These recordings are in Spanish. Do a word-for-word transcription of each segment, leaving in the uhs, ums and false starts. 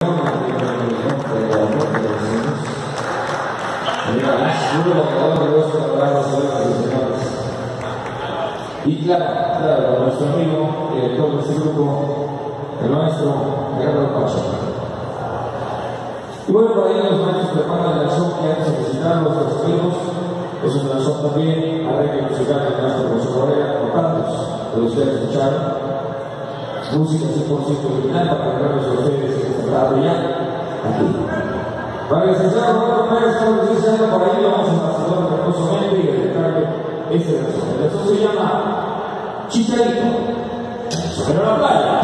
Y claro, claro, nuestro amigo, el director de este grupo, el maestro Gerardo Pacho. Y bueno, por ahí los maestros preparan el show que antes de visitar los amigos. Es un lanzón también, arreglo musical del maestro José Correa, con tantos de ustedes escucharon. Música cien por ciento original para entregarles a ustedes este rato ya, aquí. Para el licenciado Roberto Pérez, como les dice, por ahí vamos a pasar respetuosamente y dedicarle este lanzón. El lanzón se llama Chicharito, pero en la playa.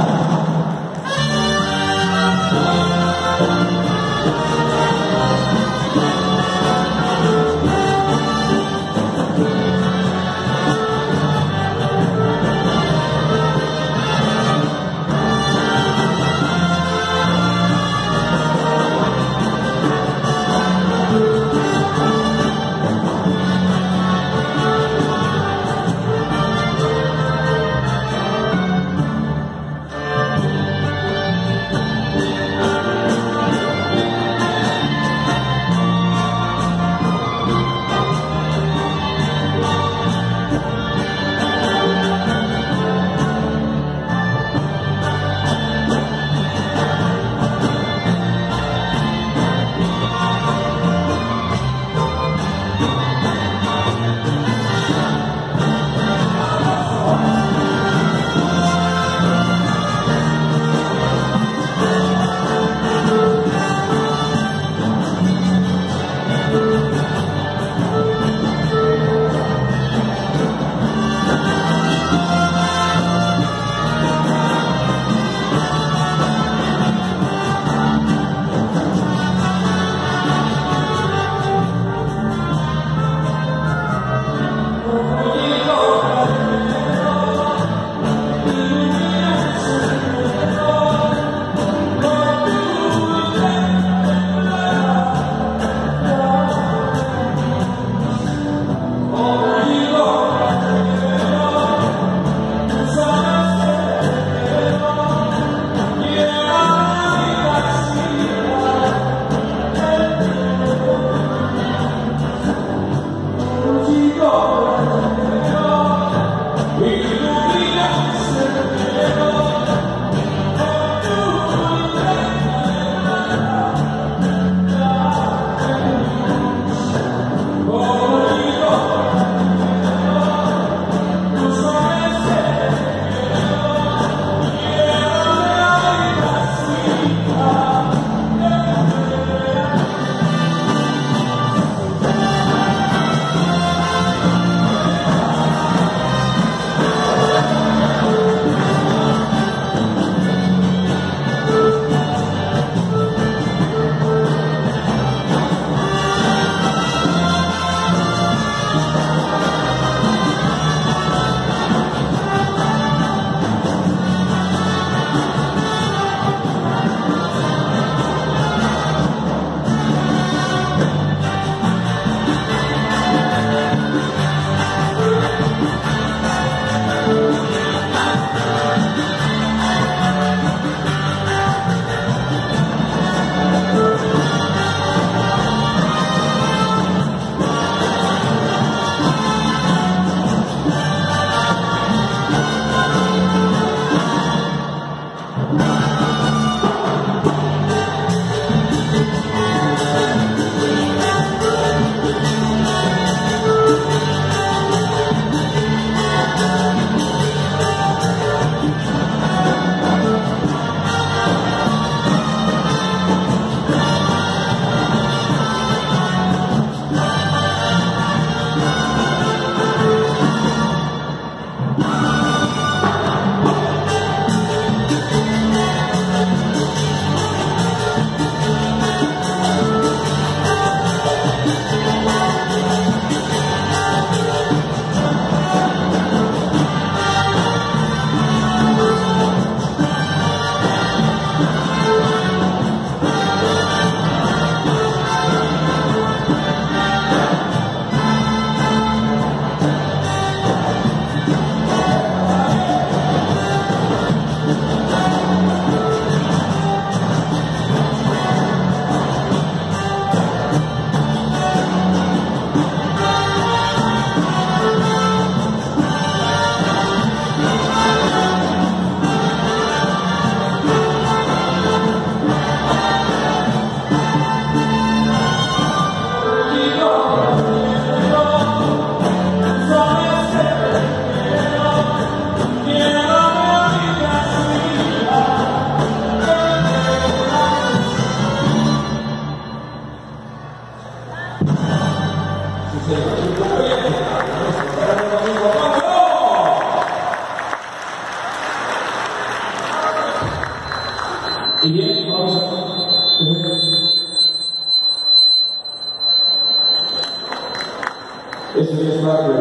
mezcla de